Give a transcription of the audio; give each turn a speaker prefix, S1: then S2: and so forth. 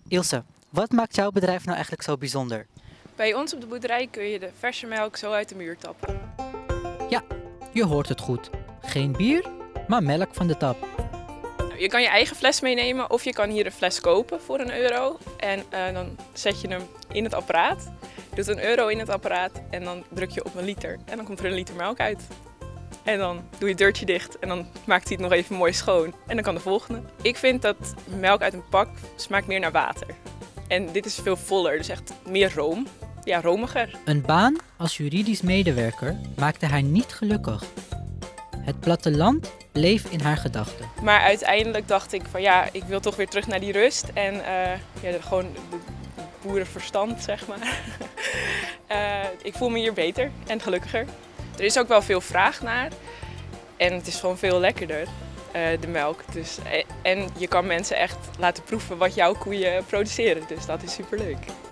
S1: Ilse, wat maakt jouw bedrijf nou eigenlijk zo bijzonder?
S2: Bij ons op de boerderij kun je de verse melk zo uit de muur tappen.
S1: Ja, je hoort het goed. Geen bier, maar melk van de tap.
S2: Nou, je kan je eigen fles meenemen of je kan hier een fles kopen voor €1. En dan zet je hem in het apparaat. Je doet €1 in het apparaat en dan druk je op 1 liter. En dan komt er 1 liter melk uit. En dan doe je het deurtje dicht en dan maakt hij het nog even mooi schoon. En dan kan de volgende. Ik vind dat melk uit een pak smaakt meer naar water. En dit is veel voller, dus echt meer room. Ja, romiger.
S1: Een baan als juridisch medewerker maakte haar niet gelukkig. Het platteland bleef in haar gedachten.
S2: Maar uiteindelijk dacht ik van ja, ik wil toch weer terug naar die rust. En gewoon de boerenverstand, zeg maar. Ik voel me hier beter en gelukkiger. Er is ook wel veel vraag naar. En het is gewoon veel lekkerder, de melk. Dus, en je kan mensen echt laten proeven wat jouw koeien produceren. Dus dat is superleuk.